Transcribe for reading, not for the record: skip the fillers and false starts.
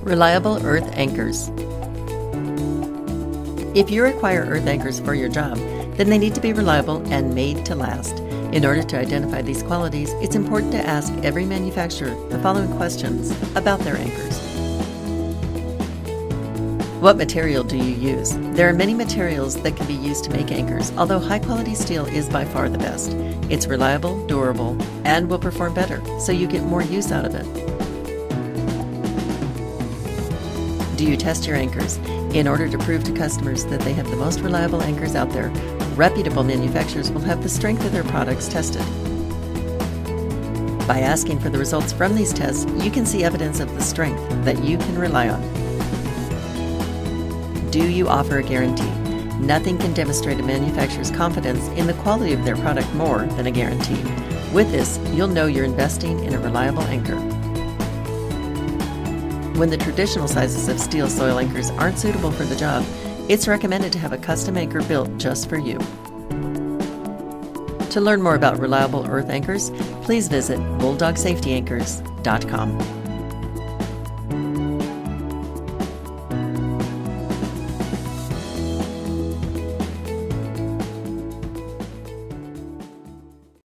Reliable earth anchors. If you require earth anchors for your job, then they need to be reliable and made to last. In order to identify these qualities, it's important to ask every manufacturer the following questions about their anchors. What material do you use? There are many materials that can be used to make anchors, although high-quality steel is by far the best. It's reliable, durable, and will perform better, so you get more use out of it. Do you test your anchors? In order to prove to customers that they have the most reliable anchors out there, reputable manufacturers will have the strength of their products tested. By asking for the results from these tests, you can see evidence of the strength that you can rely on. Do you offer a guarantee? Nothing can demonstrate a manufacturer's confidence in the quality of their product more than a guarantee. With this, you'll know you're investing in a reliable anchor. When the traditional sizes of steel soil anchors aren't suitable for the job, it's recommended to have a custom anchor built just for you. To learn more about reliable earth anchors, please visit BulldogSafetyAnchors.com.